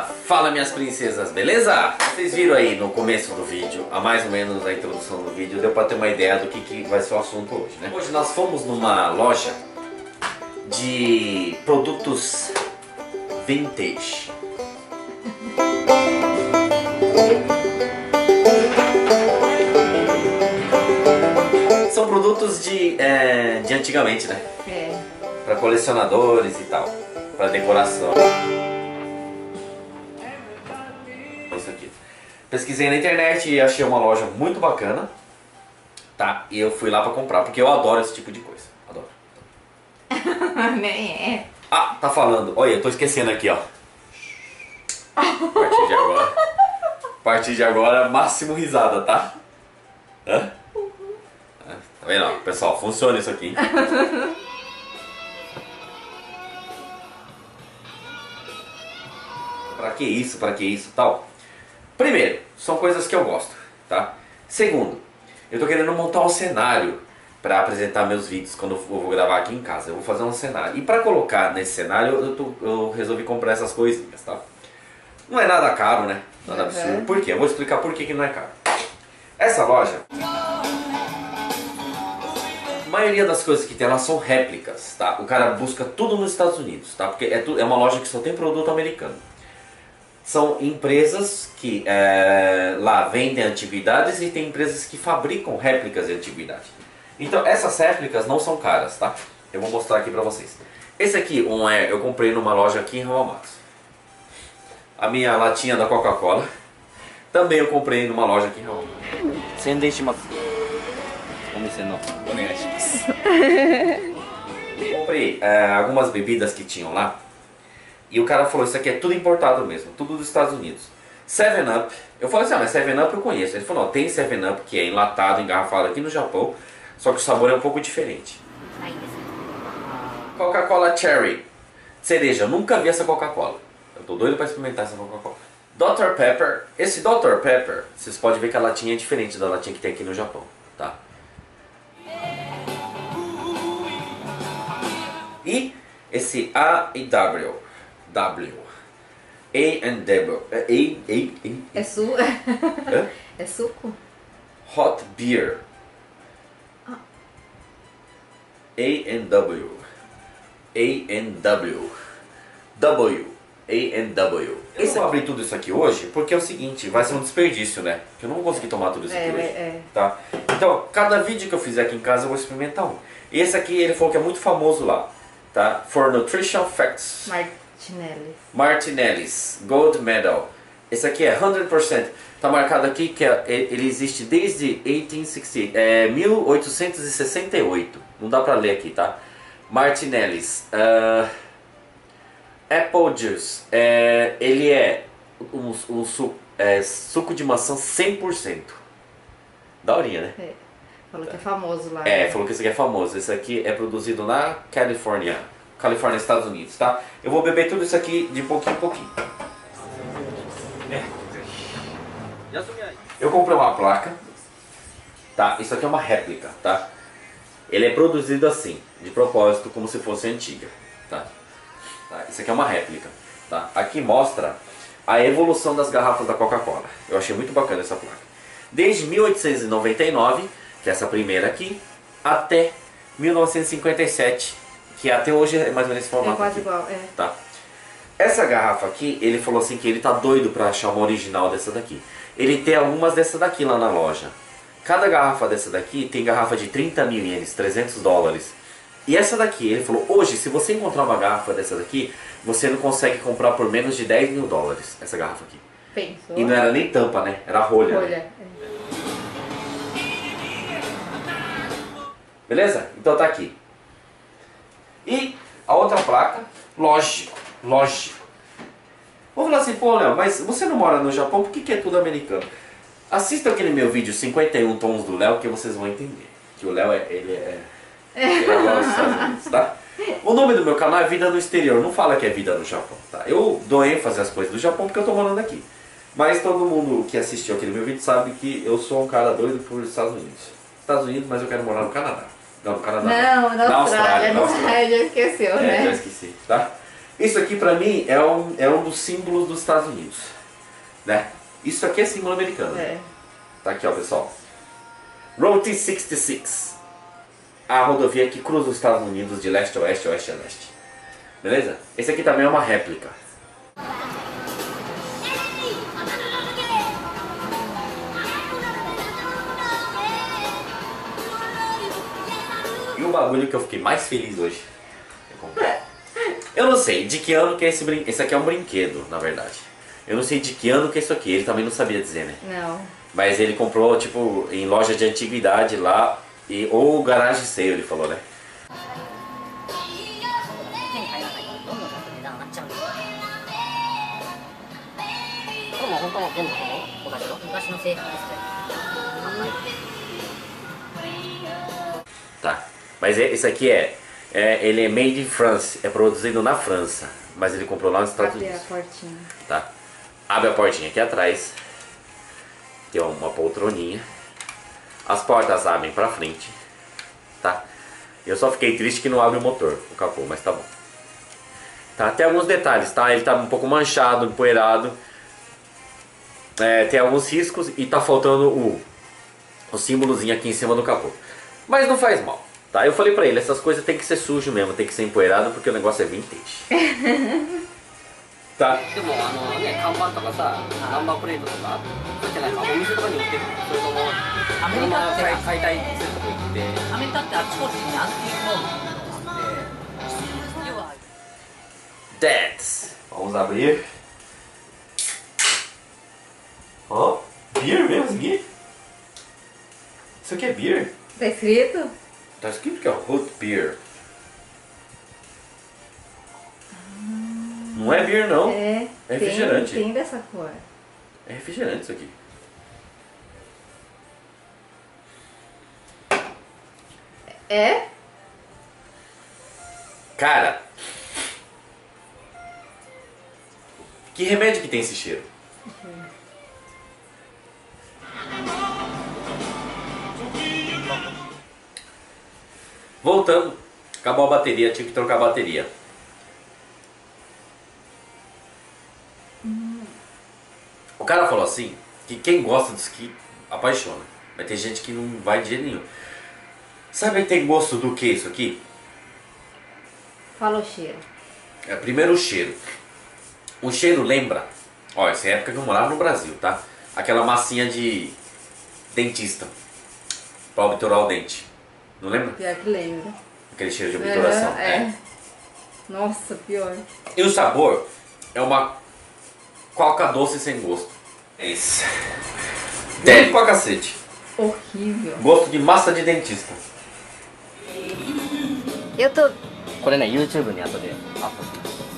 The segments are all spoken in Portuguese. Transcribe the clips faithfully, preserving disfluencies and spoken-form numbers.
Fala minhas princesas, beleza? Vocês viram aí no começo do vídeo, a mais ou menos a introdução do vídeo, deu pra ter uma ideia do que, que vai ser o assunto hoje, né? Hoje nós fomos numa loja de produtos vintage. São produtos de, é, de antigamente, né? É. Pra colecionadores e tal, pra decoração. Isso aqui. Pesquisei na internet e achei uma loja muito bacana, tá? E eu fui lá pra comprar, porque eu adoro esse tipo de coisa. Adoro. Nem é. Ah, tá falando. Olha, eu tô esquecendo aqui, ó. A partir de agora. A partir de agora, máximo risada, tá? Hã? Tá vendo, ó, pessoal? Funciona isso aqui, hein? Pra que isso, pra que isso, tal? Primeiro, são coisas que eu gosto, tá? Segundo, eu tô querendo montar um cenário pra apresentar meus vídeos quando eu vou gravar aqui em casa. Eu vou fazer um cenário. E pra colocar nesse cenário, eu, tô, eu resolvi comprar essas coisinhas, tá? Não é nada caro, né? Nada Uhum. absurdo. Por quê? Eu vou explicar por que que não é caro. Essa loja, a maioria das coisas que tem lá são réplicas, tá? O cara busca tudo nos Estados Unidos, tá? Porque é, tu, é uma loja que só tem produto americano. São empresas que é, lá vendem antiguidades e tem empresas que fabricam réplicas de antiguidade. Então essas réplicas não são caras, tá? Eu vou mostrar aqui pra vocês. Esse aqui um é, eu comprei numa loja aqui em Raul Matos. A minha latinha da Coca-Cola também eu comprei numa loja aqui em Raul Matos. Sem deixar como você não? Comprei é, algumas bebidas que tinham lá. E o cara falou, isso aqui é tudo importado mesmo, tudo dos Estados Unidos. seven up, eu falei assim, ah, mas seven up eu conheço. Ele falou, não, tem seven up que é enlatado, engarrafado aqui no Japão, só que o sabor é um pouco diferente. Coca-Cola Cherry, cereja, eu nunca vi essa Coca-Cola. Eu tô doido pra experimentar essa Coca-Cola. doutor Pepper, esse doutor Pepper, vocês podem ver que a latinha é diferente da latinha que tem aqui no Japão, tá? E esse A e W. W. A and W. A, A, A, É su... Hã? É suco? Hot beer. A and W. A and W. W. A and W. Eu vou abrir tudo isso aqui hoje porque é o seguinte, vai ser um desperdício, né? Que eu não vou conseguir tomar tudo isso aqui É, hoje. é. Tá? Então, cada vídeo que eu fizer aqui em casa eu vou experimentar um. Esse aqui ele falou que é muito famoso lá, tá? For Nutrition Facts. Martinelli. Martinelli's Gold Medal. Esse aqui é cem por cento. Tá marcado aqui que é, ele existe desde é, mil oitocentos e sessenta e oito. Não dá pra ler aqui, tá? Martinelli's uh, Apple Juice. É, ele é um, um suco, é, suco de maçã cem por cento. Daorinha, né? É. Falou que é famoso lá. É, né? falou que esse aqui é famoso. Esse aqui é produzido na Califórnia. Califórnia, Estados Unidos, tá? Eu vou beber tudo isso aqui de pouquinho em pouquinho. Eu comprei uma placa, tá? Isso aqui é uma réplica, tá? Ele é produzido assim, de propósito, como se fosse antiga, tá? Tá? Isso aqui é uma réplica, tá? Aqui mostra a evolução das garrafas da Coca-Cola. Eu achei muito bacana essa placa. Desde mil oitocentos e noventa e nove, que é essa primeira aqui, até mil novecentos e cinquenta e sete, que até hoje é mais ou menos esse formato. É quase aqui, igual, é. tá? Essa garrafa aqui, ele falou assim que ele tá doido pra achar uma original dessa daqui. Ele tem algumas dessa daqui lá na loja. Cada garrafa dessa daqui tem garrafa de trinta mil ienes, trezentos dólares. E essa daqui, ele falou, hoje se você encontrar uma garrafa dessa daqui, você não consegue comprar por menos de dez mil dólares, essa garrafa aqui. Pensou? E não era nem tampa, né? Era rolha. Olha. Né? Beleza? Então tá aqui. E a outra placa, lógico, lógico. Vou falar assim, pô Léo, mas você não mora no Japão, por que que é tudo americano? Assista aquele meu vídeo cinquenta e um tons do Léo que vocês vão entender. Que o Léo é, ele é, ele é dos Estados Unidos, tá? O nome do meu canal é Vida no Exterior, não fala que é Vida no Japão, tá? Eu dou ênfase às coisas do Japão porque eu tô morando aqui. Mas todo mundo que assistiu aquele meu vídeo sabe que eu sou um cara doido por Estados Unidos. Estados Unidos, mas eu quero morar no Canadá. Não, no Canadá. Não, na, na Austrália, Austrália. na Austrália, já esqueceu, É, né? já esqueci, tá? Isso aqui pra mim é um, é um dos símbolos dos Estados Unidos, né? Isso aqui é símbolo americano. É. Tá aqui, ó, pessoal. Route sessenta e seis. A rodovia que cruza os Estados Unidos de leste a oeste, oeste a leste. Beleza? Esse aqui também é uma réplica. E o bagulho que eu fiquei mais feliz hoje é comprar. Eu não sei de que ano que é esse brinquedo. Esse aqui é um brinquedo, na verdade. Eu não sei de que ano que é isso aqui. Ele também não sabia dizer, né? Não. Mas ele comprou, tipo, em loja de antiguidade lá. E, ou garagem sale, ele falou, né? Tá. Mas é- esse aqui é, é. Ele é made in France. É produzido na França. Mas ele comprou lá nos Estados Abre a Unidos. portinha. Tá. Abre a portinha aqui atrás. Tem uma poltroninha. As portas abrem pra frente. Tá? Eu só fiquei triste que não abre o motor, o capô, mas tá bom. Tá? Tem alguns detalhes, tá? Ele tá um pouco manchado, empoeirado. É, tem alguns riscos e tá faltando o, o símbolozinho aqui em cima do capô. Mas não faz mal, tá? Eu falei pra ele, essas coisas tem que ser sujo mesmo, tem que ser empoeirado porque o negócio é vintage. Tá? でもあのね看板とかさナンバープレートとかそうじゃないかお店とかに売ってるそれともアメリカって解体するとこ行ってアメリカってあちこちにアンティークホームがあって要は That's. Vamos abrir. Ó, beer mesmo isso aqui? Isso aqui é beer? Tá escrito? Tá escrito que é root beer. Não é beer não. É. É refrigerante. Tem, tem dessa cor. É refrigerante isso aqui. É? Cara, que remédio que tem esse cheiro? Voltando, acabou a bateria, tinha que trocar a bateria. O cara falou assim, que quem gosta disso aqui apaixona. Mas tem gente que não vai de jeito nenhum. Sabe que tem gosto do que isso aqui? Fala o cheiro. É, primeiro o cheiro. O cheiro lembra, ó, essa é a época que eu morava no Brasil, tá? Aquela massinha de dentista pra obturar o dente. Não lembra? Pior que lembra. Aquele cheiro de obturação. É, é. Nossa, pior. E o sabor é uma coca doce sem gosto. É isso. Deve pra cacete. Horrível. Gosto de massa de dentista. Eu tô... これね YouTube に後でアップします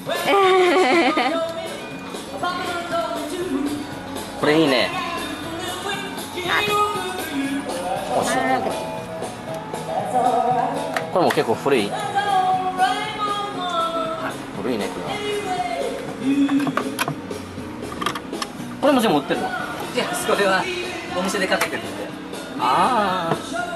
これいいね欲しいこれも結構古い古いねこれはこれも全部売ってるのいやそれはお店で買ってくるんでああ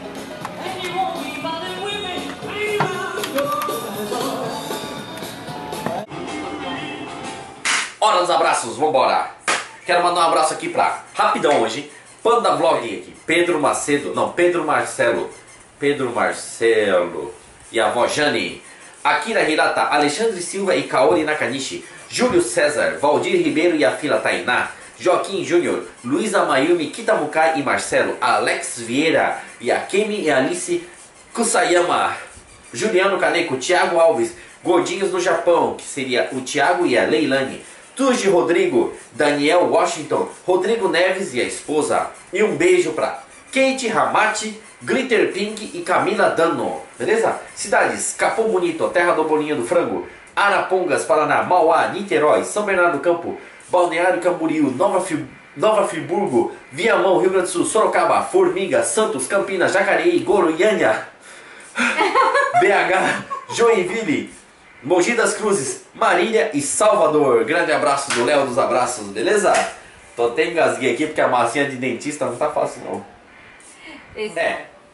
Hora dos abraços, vambora! Quero mandar um abraço aqui pra, rapidão hoje, Panda Vlog aqui, Pedro Macedo, não, Pedro Marcelo, Pedro Marcelo e a avó Jane, Akira Hirata, Alexandre Silva e Kaori Nakanishi, Júlio César, Valdir Ribeiro e a filha Tainá, Joaquim Júnior, Luísa Mayumi, Kitamukai e Marcelo, Alex Vieira e a Kemi e Alice Kusayama, Juliano Caneco, Thiago Alves, Gordinhos no Japão, que seria o Thiago e a Leilane, Tuji Rodrigo, Daniel Washington, Rodrigo Neves e a esposa. E um beijo pra Kate Ramati, Glitter Pink e Camila Dano. Beleza? Cidades: Capão Bonito, Terra do Bolinho do Frango, Arapongas, Paraná, Mauá, Niterói, São Bernardo do Campo, Balneário Camboriú, Nova, Fi... Nova Friburgo, Viamão, Rio Grande do Sul, Sorocaba, Formiga, Santos, Campinas, Jacareí, Goiânia, B H, Joinville, Mogi das Cruzes, Marília e Salvador. Grande abraço do Léo dos Abraços, beleza? Tô até engasguei aqui porque a massinha de dentista não tá fácil não. Esse É,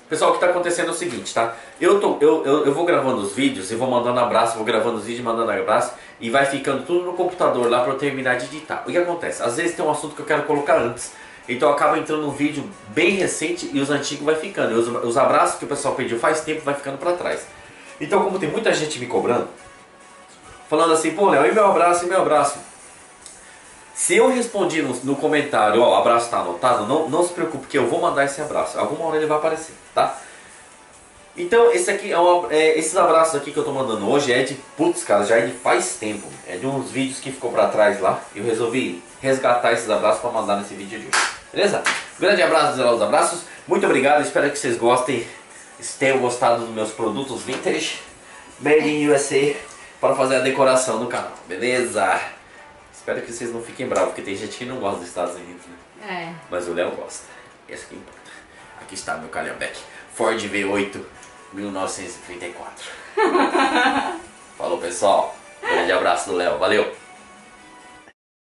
Pessoal, o que está acontecendo é o seguinte, tá? Eu, tô, eu, eu, eu vou gravando os vídeos e vou mandando abraço, vou gravando os vídeos e mandando abraço e vai ficando tudo no computador lá para eu terminar de editar. O que acontece? Às vezes tem um assunto que eu quero colocar antes, então acaba entrando um vídeo bem recente e os antigos vai ficando. Os, os abraços que o pessoal pediu faz tempo vai ficando para trás. Então, como tem muita gente me cobrando, falando assim, pô, Léo, e meu abraço, e meu abraço? Se eu respondi no, no comentário, ó, o abraço está anotado, não, não se preocupe que eu vou mandar esse abraço. Alguma hora ele vai aparecer, tá? Então, esse aqui é, uma, é esses abraços aqui que eu tô mandando hoje é de, putz, cara, já é de faz tempo. É de uns vídeos que ficou pra trás lá. Eu resolvi resgatar esses abraços pra mandar nesse vídeo de hoje. Beleza? Grande abraço, zelar os abraços. Muito obrigado, espero que vocês gostem, tenham gostado dos meus produtos vintage Made in U S A para fazer a decoração do canal, beleza? Espero que vocês não fiquem bravos, porque tem gente que não gosta dos Estados Unidos, né? É. Mas o Léo gosta. Esse que importa. Aqui está meu Calhambeque Ford V oito mil novecentos e trinta e quatro. Falou, pessoal. Um grande abraço do Léo. Valeu!